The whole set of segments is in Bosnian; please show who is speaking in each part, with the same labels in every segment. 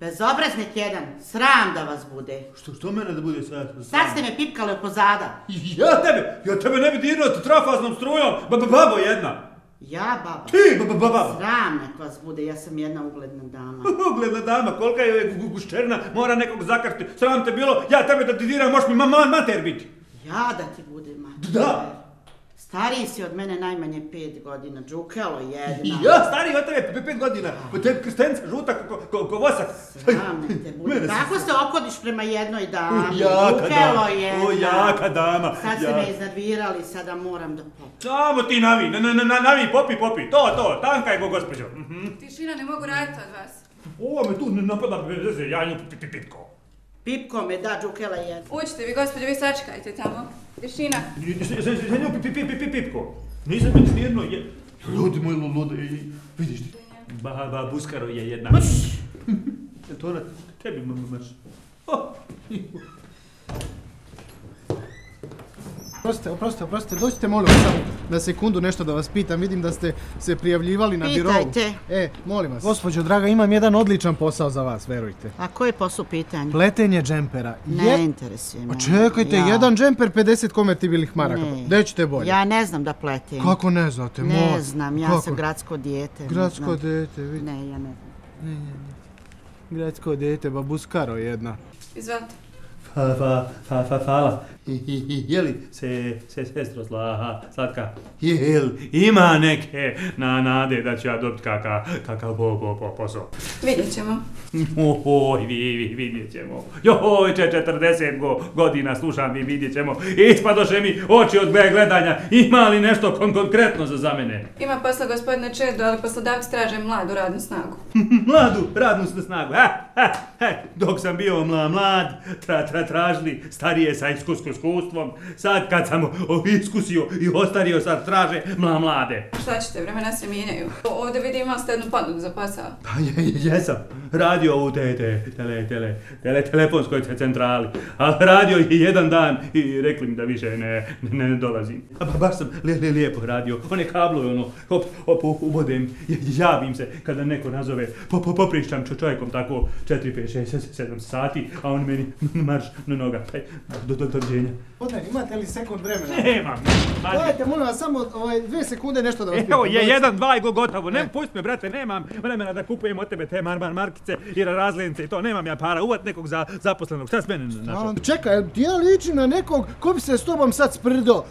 Speaker 1: Bezobraznik jedan, sram da vas bude.
Speaker 2: Što mene da bude sad?
Speaker 1: Sad ste me pipkali pozada.
Speaker 2: Ja tebe ne bi dirao trafaznom strujom, babo jedna.
Speaker 1: Ja, baba?
Speaker 2: Ti, baba.
Speaker 1: Sram nek vas bude, ja sam jedna ugledna dama.
Speaker 2: Ugledna dama, kolika je gušterna, mora nekog zakrti. Sram te bilo, ja tebe da ti diram, možeš mi mater biti.
Speaker 1: Ja da ti bude mater?
Speaker 2: Da.
Speaker 1: Stariji si od mene najmanje 5 godina, džukalo jedna.
Speaker 2: Ja, stariji od tebe 5 godina, te krstenca žuta ko vosak.
Speaker 1: Sram te bude, kako se opodiš prema jednoj dami?
Speaker 2: Jaka
Speaker 1: jedna.
Speaker 2: O, jaka dama.
Speaker 1: Sad ste me iznadvirali, sada moram da popim.
Speaker 2: Samo ti navi, popi, to, tanka je gospođo.
Speaker 3: Tišina, ne mogu raditi od vas.
Speaker 2: Ovo me tu ne napada bez veze, ja nju pipko.
Speaker 1: Pipko me da, džukela jedna.
Speaker 3: Uđite vi, gospođo, vi sačekajte tamo. Tišina.
Speaker 2: Ja nju pipko. Nisam biti smirno, ljudi moji lude, vidiš ti. Baba Buskaro je jedna. To ona tebi maš.
Speaker 4: Oprostite, dođite molim vas samo na sekundu nešto da vas pitam, vidim da ste se prijavljivali na birovu.
Speaker 1: Pitajte.
Speaker 4: Molim vas. Gospođo draga, imam jedan odličan posao za vas, verujte.
Speaker 1: A koji je posao pitanje?
Speaker 4: Pletenje džempera.
Speaker 1: Ne interesuje me.
Speaker 4: Pa čekajte, jedan džemper 50 konvertibilnih maraka. Gde ćete bolje?
Speaker 1: Ja ne znam da pletim.
Speaker 4: Kako ne znate?
Speaker 1: Ne znam, ja sam gradsko dijete.
Speaker 4: Gradsko dijete, vidite.
Speaker 1: Ne, ja ne znam.
Speaker 4: Gradsko dijete, babuskaro jedna.
Speaker 3: Izvolite.
Speaker 2: Hvala. Jeli sestro slatka, jel ima neke nade da ću ja dobiti kakav posao?
Speaker 3: Vidjet ćemo.
Speaker 2: Oj, vidjet ćemo. Joj, 40 godina slušam vidjet ćemo. Ispadoše mi oči od gledanja. Ima li nešto konkretno za mene?
Speaker 3: Ima posla gospodine Čedo, ali poslodavci traže mladu radnu snagu.
Speaker 2: Mladu radnu snagu? Dok sam bio mlad, tražili starije sa iskustvom. Sad kad sam iskusio i ostario, sad traže mlade.
Speaker 3: Šta ćete, vremena se mijenjaju. Ovdje vidim imali ste jednu ponudu za posao.
Speaker 2: Pa jesam. Radio u telefonskoj centrali. A radio je jedan dan i rekli mi da više ne dolazim. A baš sam lijepo radio. One kablove, ubodem, javim se kada neko nazove. Poprišćam čovjekom tako 4, 5, 6, 7 sati, a on meni marš na noga. Doviđenja.
Speaker 4: Gospodine, imate li sekund vremena?
Speaker 2: Nemam.
Speaker 4: Dajte, molim vas, samo 2 sekunde nešto da vas pitam.
Speaker 2: Evo, 1, 2 i gotovo. Pusti me, brate, nemam vremena da kupujem od tebe te markice i razlenice i to. Nemam ja para. Uvat nekog zaposlenog. Šta s mene našao?
Speaker 4: Čekaj, ja ličim na nekog ko bi se s tobom sad sprdo.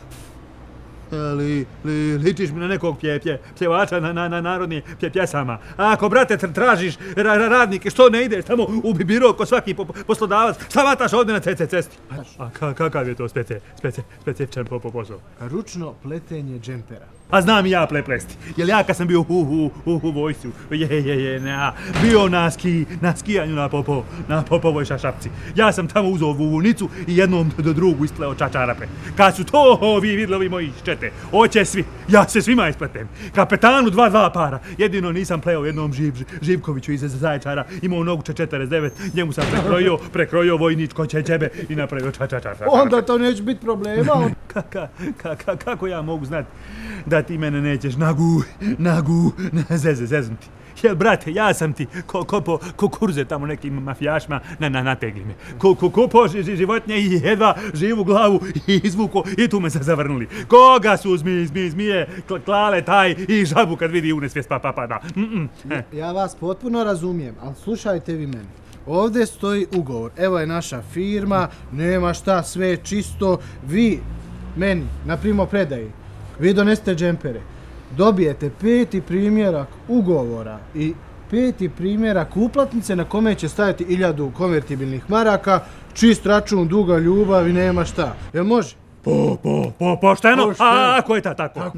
Speaker 2: Ličiš mi na nekog pjevača na narodnih pjesama. A ako, brate, tražiš radnike, što ne ideš tamo u biro ko svaki poslodavac, šta vataš ovdje na cesti? A kakav je to specifičan posao?
Speaker 4: Ručno pletenje džempera.
Speaker 2: A znam i ja plesti. Jel ja kad sam bio u vojsku, bio na skijanju na popovoj šapci. Ja sam tamo uzeo vunicu i jednom do drugu ispleo čarape. Kad su to vidjeli moji čete, oće svi, ja se svima ispletem. Kapetanu 2 para, jedino nisam pleo jednom Živkoviću iz Zaječara, imao nogu 49, njemu sam prekrojio vojničko čebe i napravio čarape.
Speaker 4: Onda to neće biti problema.
Speaker 2: Kako ja mogu znati da ti mene nećeš nagu zeznuti? Jel, brate, ja sam ti kukurze tamo nekim mafijašima nategli me. Kupo životinje i jedva živu glavu i izvuko i tu me se zavrnuli. Koga su zmije klale taj i žabu kad vidi unesvijest pada.
Speaker 4: Ja vas potpuno razumijem, ali slušajte vi mene. Ovdje stoji ugovor, evo je naša firma, nema šta, sve je čisto. Vi meni na primopredaji, vi donesete džempere, dobijete 5. primjerak ugovora i 5. primjerak uplatnice na kome će staviti 1000 konvertibilnih maraka, čist račun, duga ljubav i nema šta. Jel može?
Speaker 2: Pošteno? A ako je tako?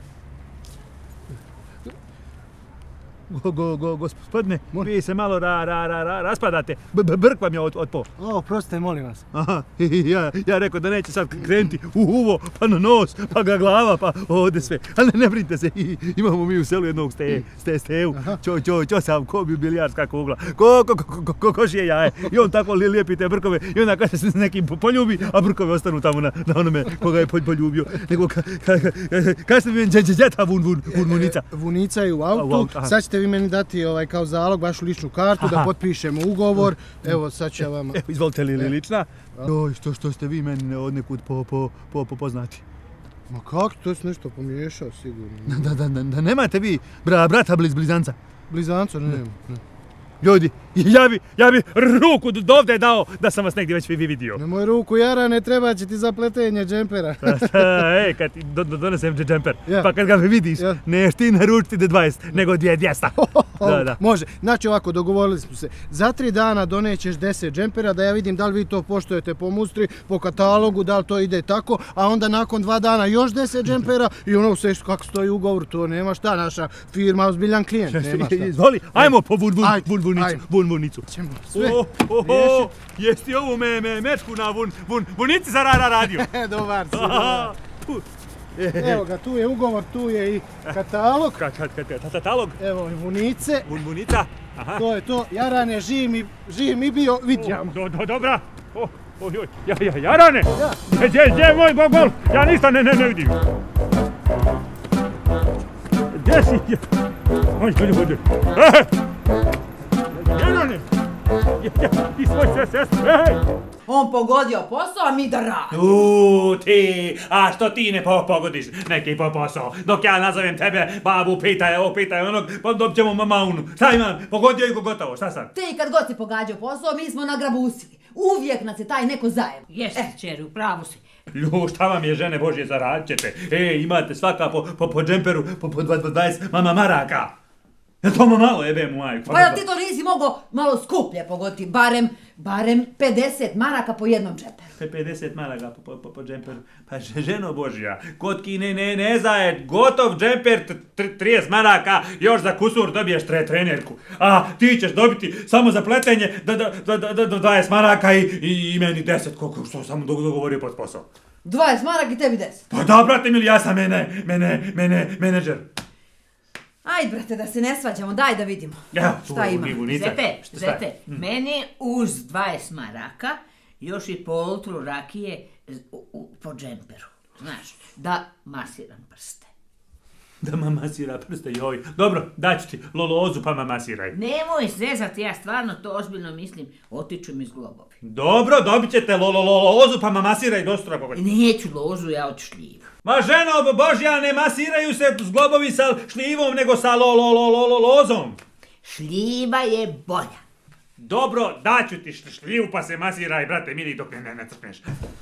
Speaker 2: Gospodine, vi se malo raspadate, brk vam je od po.
Speaker 4: Oprostite, molim vas.
Speaker 2: Aha, ja rekao da neće sad krenuti u uvo, pa na nos, pa ga glava, pa ovdje sve. Ali ne brinite se, imamo mi u selu jednog stevu, sam ko bi bilijarska kugla, košije jaje. I on tako lijepi te brkove i onda kada se s nekim poljubi, a brkove ostanu tamo na onome koga je poljubio. Nego kada ste mi džeta vunica.
Speaker 4: Vunica je u autu, sad ćete Morate vi meni dati kao zalog vašu ličnu kartu da potpišemo ugovor. Evo sad ću ja vama...
Speaker 2: Evo, izvolite li lična? Joj, što ste vi meni odnekud poznati.
Speaker 4: Ma kako, to si nešto pomiješao sigurno.
Speaker 2: Da nemate vi brata blizanca?
Speaker 4: Blizanca nema.
Speaker 2: Ljudi, ja bi ruku dovde dao da sam vas negdje već vidio.
Speaker 4: Nemoj ruku, Jarane, treba će ti za pletenje džempera.
Speaker 2: Kad ti donesem džemper, pa kad ga vidiš, neš ti naručiti 20, nego 200.
Speaker 4: Može, znači ovako, dogovorili smo se. Za 3 dana donećeš 10 džempera, da ja vidim da li vi to poštujete po mustri, po katalogu, da li to ide tako, a onda nakon 2 dana još 10 džempera i ono sve kako stoji ugovor, to nema šta, naša firma ozbiljan klijent, nema šta.
Speaker 2: Izvoli, ajmo po vunvunicu.
Speaker 4: Sve.
Speaker 2: Jesi ovu mečku na vunici za radio?
Speaker 4: Dobar si, dobar. Evo ga, tu je ugovor, tu je i katalog.
Speaker 2: Katalog?
Speaker 4: Evo i vunice.
Speaker 2: Vunica?
Speaker 4: To je to. Jarane, živ mi bio, vidjam.
Speaker 2: Dobra. Jarane! Gdje moj gol? Ja ništa ne vidim. Gdje si? Oj. Jarane! Ti svoj sestru, hej!
Speaker 1: On pogodio posao, a mi da radimo.
Speaker 2: Ti, a što ti ne pogodiš neki posao? Dok ja nazovem tebe, babu, pitaj onog, pa dobit ćemo maunu. Šta imam? Pogodio i gotovo, šta sam?
Speaker 5: Ti kad god si pogađao posao, mi smo nagrabusili. Uvijek nas je taj neko zajedno.
Speaker 6: Jesi, čeri, u pravu si.
Speaker 2: Šta vam je, žene Božje, zaradit ćete? Imate svaka po džemperu, po 20 maraka. Je to malo jebe mu majku?
Speaker 5: Pa jel ti to nisi mogao malo skuplje pogoditi, barem 50 maraka po jednom džemperu.
Speaker 2: 50 maraka po džemperu. Pa ženo Božja, kod ki ne zaje gotov džemper 30 maraka, još za kusur dobiješ trenerku. A ti ćeš dobiti samo za pletenje 20 maraka i meni 10, što sam dogovorio pod posao.
Speaker 5: 20 maraka i tebi 10.
Speaker 2: Pa da, brate mili, ja sam menedžer.
Speaker 5: Ajde, brate, da se ne svađamo, daj da vidimo. Šta ima?
Speaker 6: Zete, meni uz 20 maraka još i polutru rakije po džemperu. Znaš, da masiram prste.
Speaker 2: Da masira prste, joj. Dobro, daću ti lozu pa masiraj.
Speaker 6: Nemoj zezati, ja stvarno to ozbiljno mislim, otiču mi zglobovi.
Speaker 2: Dobro, dobit ćete lozu pa masiraj dostora pogodi.
Speaker 6: Neću lozu, ja hoću šljivu.
Speaker 2: Ma ženo Božja, ne masiraju se zglobovi sa šljivom, nego sa lozom.
Speaker 6: Šljiva je bolja.
Speaker 2: Dobro, daću ti šljivu pa se masiraj, brate mili, dok ne crkneš.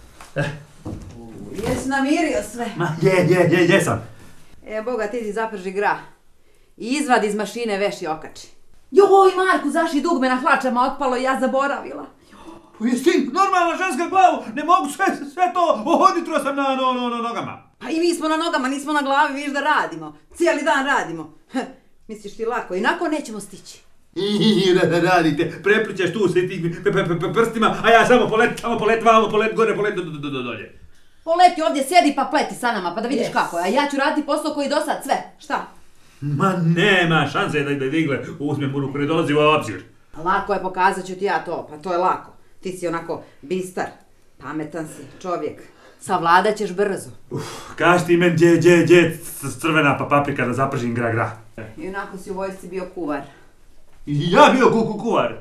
Speaker 1: Jesi namirio sve?
Speaker 2: Ma jesam.
Speaker 1: Boga, ti zaprži grah. I izvadi iz mašine veš i okači.
Speaker 5: Joj, Marku, zaši dugme na hlačama otpalo i ja zaboravila.
Speaker 2: Jesi ti normalna ženska glavu, ne mogu sve to ohoditro sam na nogama.
Speaker 1: Pa i mi smo na nogama, nismo na glavi, vidiš da radimo. Cijeli dan radimo. Misliš ti lako, inako nećemo stići.
Speaker 2: Radite, prepličeš tu sve tih prstima, a ja samo polet vamo, polet gore, polet dolje.
Speaker 5: Poleti ovdje, sjedi pa pleti sa nama, pa da vidiš kako je. A ja ću raditi posao koji do sad sve. Šta?
Speaker 2: Ma nema šanse da igle uzmem u ruku, ne dolazi u obzir.
Speaker 1: Lako je, pokazat ću ti ja to, pa to je lako. Ti si onako bistar, pametan si čovjek. Savladat ćeš brzo.
Speaker 2: Kaži ti men gdje crvena paprika da zapržim gra.
Speaker 1: I onako si u vojsci bio kuvar.
Speaker 2: Ja bio kuvar.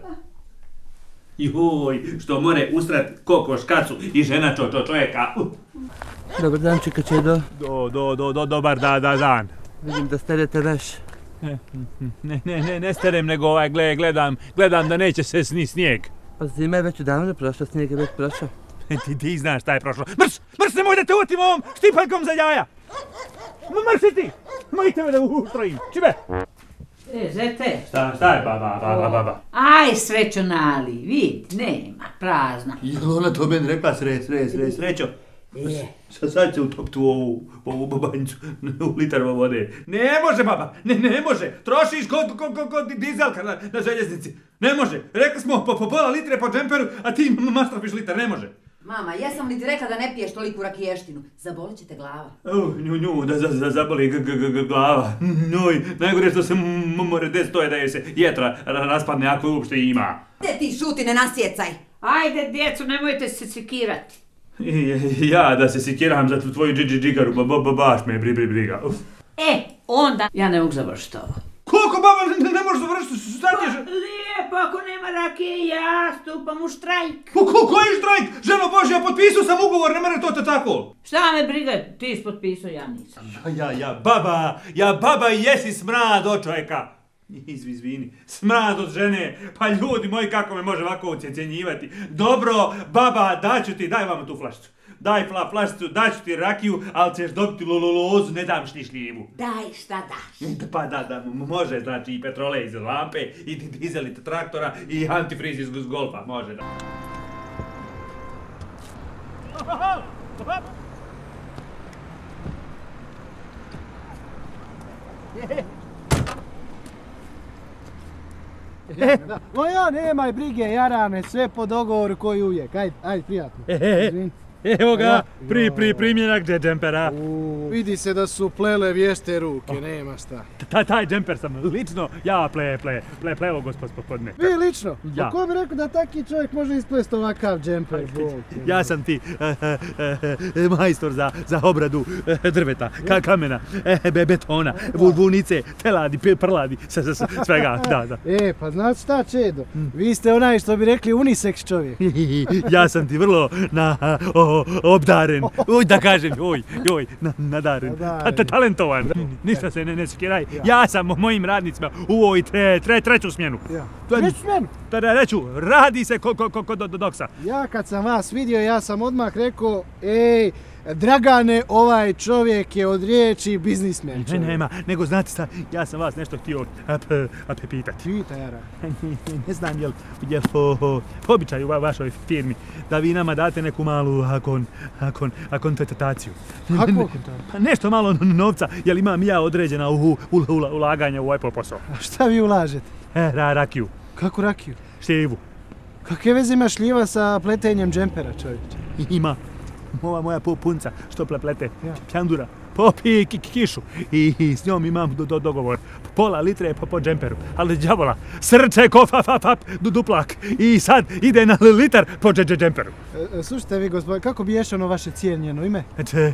Speaker 2: Joj, što more ustrat kokoš kacu i žena čovjeka.
Speaker 7: Dobar dan, čikačedo.
Speaker 2: Dobar dan.
Speaker 7: Vidim da sterete veš.
Speaker 2: Ne sterem, nego gledam da neće se snijeg.
Speaker 7: Pa zima je već odavno prošla, snijeg je već prošao.
Speaker 2: Ti znaš šta je prošlo. Mrš, nemoj da te utim ovom štipaljkom za jaja. Mrši ti, mojte me da ustrojim. Čibe?
Speaker 6: Zete.
Speaker 2: Šta je baba?
Speaker 6: Aj, srećonali, vid, nema, prazna.
Speaker 2: Jel ona to meni rekla srećo? Sad će utopiti u ovu babanjicu u litar vode. Ne može, baba, ne može. Trošiš kod dizelka na željeznici. Ne može. Rekli smo po pola litre po džemperu, a ti mastrofiš litar, ne može.
Speaker 5: Mama, jesam li ti rekla da ne piješ toliku rakiještinu? Zabolit će te glava.
Speaker 2: Nju, da zaboli glava. Njoj, najgore što se more des, to je da je se jetra raspadne ako uopšte ima.
Speaker 5: Gdje ti šuti, ne nasjecaj.
Speaker 6: Ajde, djecu, nemojte se sekirati.
Speaker 2: Ja da se sekiram za tvoju džigaru, baš me briga.
Speaker 6: Onda ja ne mogu završiti ovo.
Speaker 2: Kako Kako baba ne može završiti? Šta ti je?
Speaker 6: Lijepo, ako nema rakije, ja stupam u štrajk.
Speaker 2: Koji štrajk? Ženo Božja, potpisao sam ugovor, ne mere to tako.
Speaker 6: Šta me briga, ti si potpisao, ja nisam.
Speaker 2: Ja baba i jesi smrad od čovjeka. Izvini, smrad od žene. Pa ljudi moji, kako me može ovako ocjenjivati. Dobro, baba, daj vam tu flašicu. Daj flašicu, daću ti rakiju, ali ćeš dobiti lozu, ne dam šljivu.
Speaker 6: Daj, šta daš?
Speaker 2: Pa da, može, znači i petrole iz lampe, i dizel iz traktora, i antifriz iz golfa, može da.
Speaker 4: No ja, nemaj brige, Jarane, sve po dogovoru koji uvijek. Ajde, prijatno. Izvini.
Speaker 2: Evo ga, primjerak džempera.
Speaker 4: Vidi se da su plele vješte ruke, nema šta.
Speaker 2: Taj džemper sam lično ja plevo, gospodine.
Speaker 4: Vi lično?
Speaker 2: Ja.
Speaker 4: Ko bi rekao da taki čovjek može isplesti ovakav džemper?
Speaker 2: Ja sam ti majstor za obradu drveta, kamena, betona, vunice, teladi, prladi, svega, da.
Speaker 4: Pa znate šta, Čedo? Vi ste onaj što bi rekli unisex čovjek.
Speaker 2: Ja sam ti vrlo obdaren, da kažem, nadaren, talentovan. Ništa se ne sekiraj. Ja sam mojim radnicima u ovoj treću smjenu.
Speaker 4: Treću smjenu?
Speaker 2: Reću, radi se kod doksa.
Speaker 4: Ja kad sam vas vidio, ja sam odmah rekao, Dragane, ovaj čovjek je od riječi biznismen čovjek.
Speaker 2: Nema, nego znate šta, ja sam vas nešto htio pitati.
Speaker 4: Pita, Jara.
Speaker 2: Ne znam je li običaj u vašoj firmi da vi nama date neku malu akontentaciju.
Speaker 4: Kako?
Speaker 2: Nešto malo novca, jer imam ja određena ulaganja u ovaj posao.
Speaker 4: A šta vi ulažete?
Speaker 2: Rakiju.
Speaker 4: Kako rakiju?
Speaker 2: Šljivu.
Speaker 4: Kakve veze ima šljiva sa pletenjem džempera, čovječe?
Speaker 2: Ima. Ova moja punca što plete pjandura, popi kišu i s njom imam dogovor. Pola litre po džemperu, ali džavola, srce duplak i sad ide na litar po džemperu.
Speaker 4: Slušajte vi, gospodine, kako bi ješano vaše cijenjeno ime?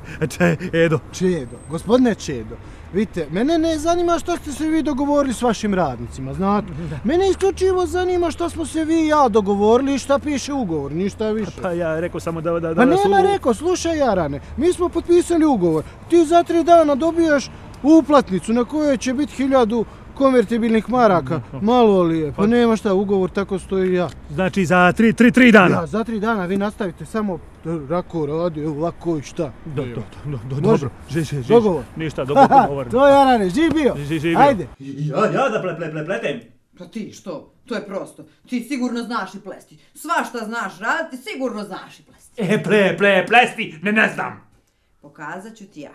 Speaker 2: Čedo.
Speaker 4: Čedo, gospodine Čedo. Vidite, mene ne zanima što ste se vi dogovorili s vašim radnicima, znate. Mene isključivo zanima što smo se vi i ja dogovorili i šta piše ugovor, ništa više.
Speaker 2: Pa ja rekao samo da
Speaker 4: Pa nema rekao, slušaj Jarane, mi smo potpisali ugovor. Ti za 3 dana dobijaš uplatnicu na kojoj će biti 1000 konvertibilnih maraka. Malo li je, pa nema šta, ugovor tako stoji ja.
Speaker 2: Znači za 3 dana?
Speaker 4: Ja, za 3 dana vi nastavite samo rako radi, lako i šta.
Speaker 2: Dobro,
Speaker 4: dogovor.
Speaker 2: Ništa, dogovor.
Speaker 4: To je Jarane, živ bio. Ajde.
Speaker 2: Ja da pletem.
Speaker 1: Pa ti što? To je prosto. Ti sigurno znaš i plesti. Svašta znaš raditi, sigurno znaš i plesti.
Speaker 2: Plesti, ne znam.
Speaker 1: Pokazat ću ti ja.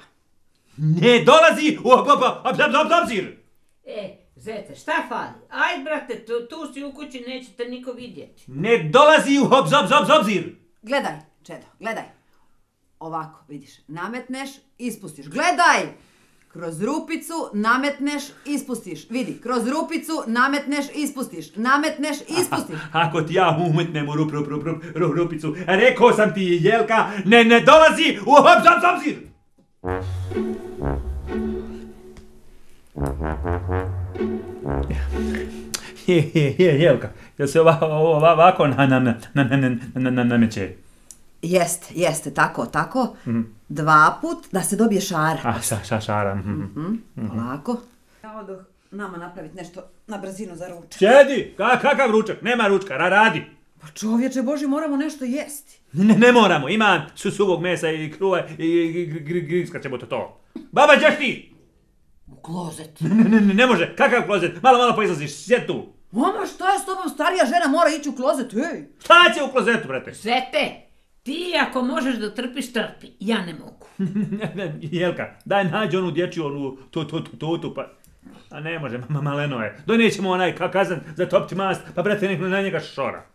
Speaker 2: Ne dolazi u obzir.
Speaker 6: Zece, šta fali? Ajde, brate, tu si u kući, nećete niko vidjeti.
Speaker 2: Ne dolazi u obzir.
Speaker 1: Gledaj, Čedo, gledaj. Ovako, vidiš, nametneš, ispustiš. Gledaj! Kroz rupicu nametneš, ispustiš. Vidi, kroz rupicu nametneš, ispustiš. Nametneš, ispustiš.
Speaker 2: Ako ti ja umetnem u rupicu, rekao sam ti, Jelka, ne dolazi u obzir. Jelka, jel se ovako nameće?
Speaker 1: Jeste, tako. 2 put da se dobije šara.
Speaker 2: Šara.
Speaker 1: Polako. Ja odoh nama napraviti nešto na brzinu za ručak.
Speaker 2: Sjedi, kakav ručak? Nema ručka, radi.
Speaker 1: Pa čovječe Boži, moramo nešto jesti.
Speaker 2: Ne moramo, ima suvog mesa i kruva i griskat ćemo to. Baba, gdješ ti?
Speaker 6: U klozet.
Speaker 2: Ne može, kakav klozet? Malo pa izlaziš, sjed tu.
Speaker 1: Mama, šta je s tobom? Starija žena mora ići u klozet, ej.
Speaker 2: Šta će u klozetu, brate?
Speaker 6: Svete, ti ako možeš da trpiš, trpi. Ja ne mogu.
Speaker 2: Jelka, daj nađi onu dječju, onu tutu, pa... A ne može, maleno je. Donijećemo onaj kazan za topti mast, pa brate nek na njega šora.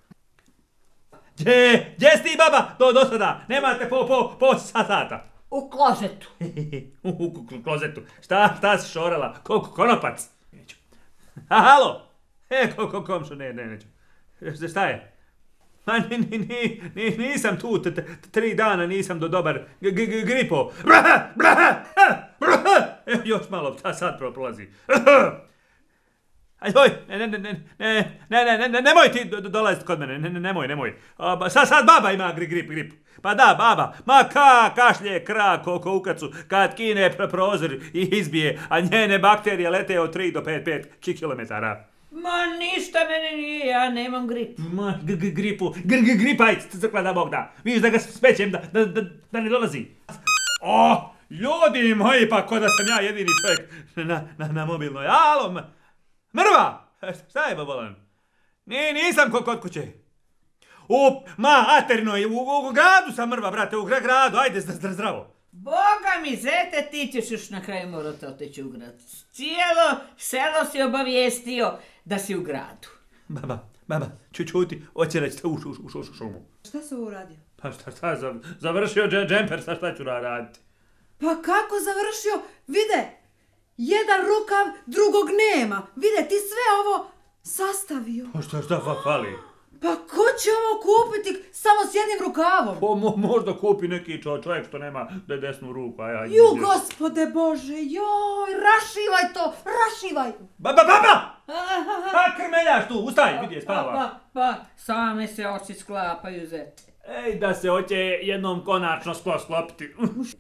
Speaker 2: Gdje si ti, baba? Do sada. Nemate po sata.
Speaker 6: U klozetu.
Speaker 2: U klozetu. Šta si šorala? Konopac? Halo? Komšo, neću. Šta je? Ma nisam tu, 3 dana nisam dobar gripo. Još malo, sad prolazi. Ajoj, nemoj ti dolaziti kod mene, nemoj. Sad baba ima grip. Pa da, baba, ma kašlje ko u kacu, kad kine prozor i izbije, a njene bakterije lete od 3 do 5 kilometara.
Speaker 6: Ma ništa mene nije, ja nemam grip.
Speaker 2: Ma gripaj, crkva da Bog da. Vidiš da ga spećem, da ne dolazi. O, ljudi moji, pa ko da sam ja jedini čovjek na mobilnoj. Alo, mrva! Šta je bolan? Nisam kod kuće. Maternoj, u gradu sam mrva, brate, u gradu, ajde zdravo.
Speaker 6: Boga mi, zete, ti ćeš još na kraju morati otići u grad. Cijelo selo si obavijestio da si u gradu.
Speaker 2: Baba, čuti, hoće reći u šumu.
Speaker 1: Šta se ovo uradio?
Speaker 2: Pa šta, završio džemper, šta ću raditi?
Speaker 1: Pa kako završio? Vide, jedan rukav, drugog nema. Vide, ti sve ovo sastavio.
Speaker 2: Pa šta fali?
Speaker 1: Pa ko će ovo kupiti samo s jednim rukavom?
Speaker 2: Možda kupi neki čovjek što nema desnu ruku.
Speaker 1: Ju, gospode Bože, joj, rašivaj to, rašivaj.
Speaker 2: Baba! Pa krmeljaš tu, ustaj, vidi je spava.
Speaker 6: Pa, same se oči sklapaju, zete.
Speaker 2: Ej, da se hoće jednom konačno sklopiti.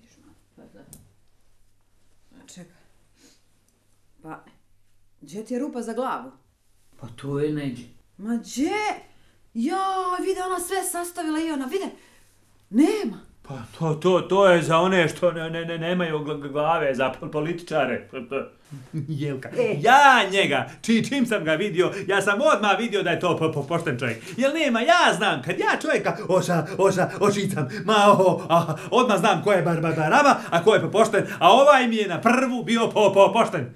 Speaker 1: Čekaj. Pa, gdje ti je rupa za glavu?
Speaker 6: Pa tu je neđe.
Speaker 1: Ma gdje? Joj, vide, ona sve sastavila i ona, vide, nema.
Speaker 2: Pa to je za one što nemaju glave, za političare. Jelka. Ja njega, čim sam ga vidio, ja sam odmah vidio da je to pošten čovjek. Jel nema, ja znam, kad ja čovjeka ošicam, odmah znam ko je baraba, a ko je pošten, a ovaj mi je na prvu bio pošten.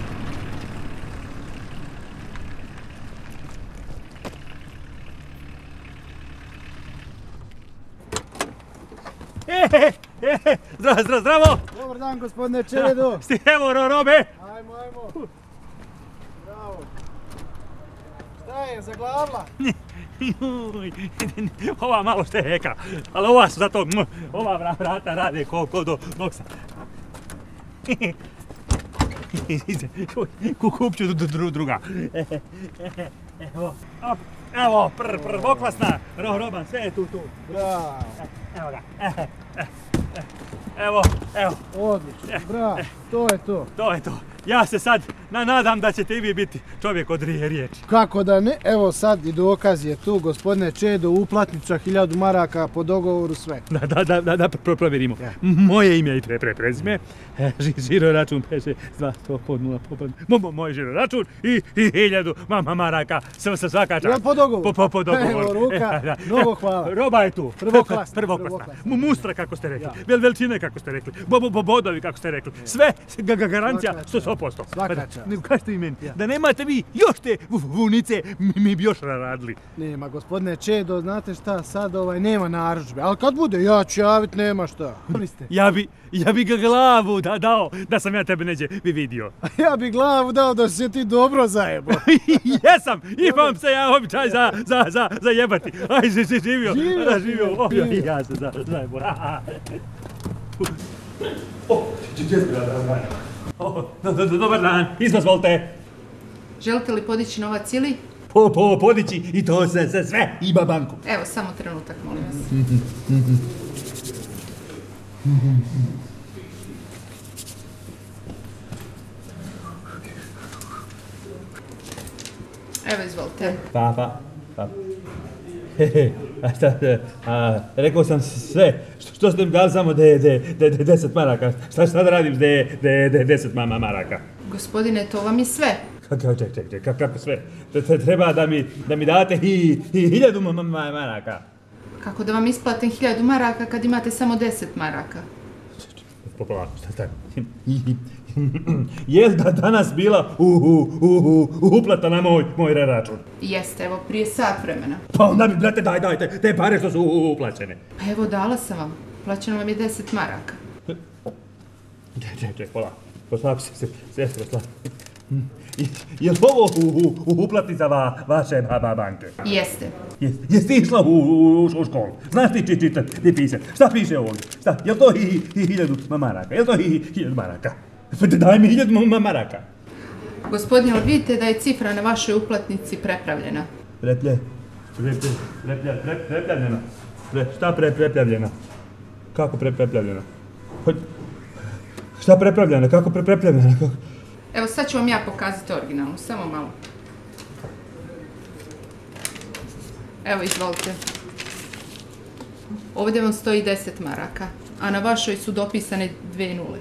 Speaker 2: Zdravo!
Speaker 4: Dobar dan, gospodine Čedo.
Speaker 2: Evo robe!
Speaker 4: Ajmo. Bravo. Šta je, zaglavla?
Speaker 2: Ova malo šteka, ali ova su zato, ova vrata rade ko do noksa. Kupću druga. Evo, prvoklasna roba, sve je tu.
Speaker 4: Bravo.
Speaker 2: Evo ga. Evo.
Speaker 4: Odlično, bravo, to je to.
Speaker 2: To je to. Ja se sad nadam da ćete i vi biti čovjek od riječi.
Speaker 4: Kako da ne, evo sad i dokaz je tu, gospodine Čedo, uplatnica 1000 maraka po dogovoru sve.
Speaker 2: Da provjerimo. Moje ime i prezime, žiro račun peše 200 moj žiro račun i 1000 maraka svaka čast.
Speaker 4: Jel po dogovoru?
Speaker 2: Po dogovoru.
Speaker 4: Evo ruka, mnogo hvala.
Speaker 2: Roba je tu.
Speaker 4: Prvoklasna.
Speaker 2: Mustra kako ste rekli, veličine kako ste rekli, bodovi kako ste rekli, sve garancija 100%.
Speaker 4: Svaka čast.
Speaker 2: Kažete i meni, da nemate vi još te vunice, mi bi još radili.
Speaker 4: Nema, gospodine Čedo, znate šta, sad nema narudžbe, ali kad bude ja ću javit, nema šta.
Speaker 2: Ja bi ga glavu dao da sam ja tebe neđe vidio.
Speaker 4: Ja bi glavu dao da si ti dobro zajebo.
Speaker 2: Jesam, imam se ja običaj za jebati. Aj, živio. Ja se zajebo. Dobar dan, izvolite.
Speaker 3: Želite li podići novac ili?
Speaker 2: Podići i to za sve, ima banku.
Speaker 3: Evo, samo trenutak, molim vas. Evo, izvolite.
Speaker 2: Pa. Rekao sam sve, što ste mi dali samo 10 maraka, šta da radim s 10 maraka?
Speaker 3: Gospodine, to vam je sve.
Speaker 2: Čekaj, kako sve? Treba da mi date i 1000 maraka.
Speaker 3: Kako da vam isplatim 1000 maraka kad imate samo 10 maraka?
Speaker 2: Polako, šta? Je li da danas bila uplata na moj račun?
Speaker 3: Jeste, evo, prije sat vremena.
Speaker 2: Pa onda mi, brate, dajte, te pare što su uplaćene.
Speaker 3: Pa evo, dala sam vam. Plaćeno vam je 10 maraka.
Speaker 2: Čekaj, polako. Poslapi se, poslapi. Je li ovo uplatnica vaše banke?
Speaker 3: Jeste.
Speaker 2: Jesi ti išla u školu? Znaš ti čitati i pisati? Šta piše ovdje? Je li to 1000 maraka? Je li to 1000 maraka? Daj mi 1000 maraka.
Speaker 3: Gospodine, ali vidite da je cifra na vašoj uplatnici prepravljena?
Speaker 2: Preplavljena. Šta preplavljena? Kako preplavljena? Šta prepravljena? Kako preplavljena?
Speaker 3: Evo sad ću vam ja pokazati originalnu, samo malo. Evo, izvolite. Ovdje vam stoji 10 maraka, a na vašoj su dopisane 2 nule.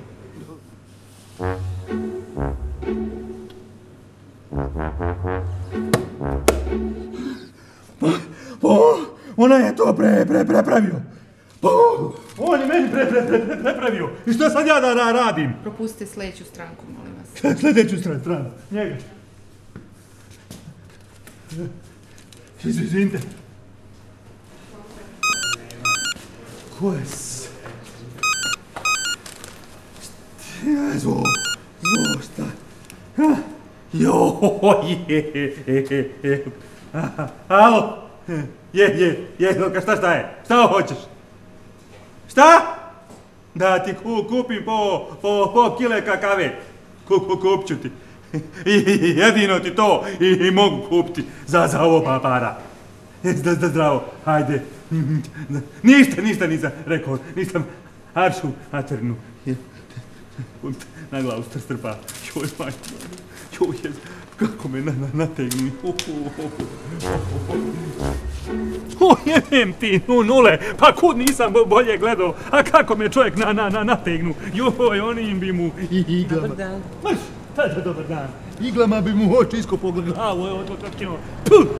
Speaker 2: Ona je to prepravio. On je meni prepravio. I što sad ja da radim?
Speaker 3: Propustite sljedeću stranku, molim vas.
Speaker 2: Sljedeću stranu. Njega. Izvinite. Ko je Zvo, šta? Alo? Jelka, šta je? Šta hoćeš? Šta? Da ti kupim po kile kakave. Kupit ću ti. Jedino ti to i mogu kupiti za ovo para. Zdravo, hajde. Ništa nisam rekao, nisam aršu maternu. Na glavu strpa. Kako me nategnu. Jebem ti nule, pa kud nisam bolje gledao, a kako me čovjek nategnu. Joj, onim bi mu iglama.
Speaker 7: Dobar dan.
Speaker 2: Marš, tada dobar dan. Iglama bi mu oči iskopao glavu, evo to kako ćemo.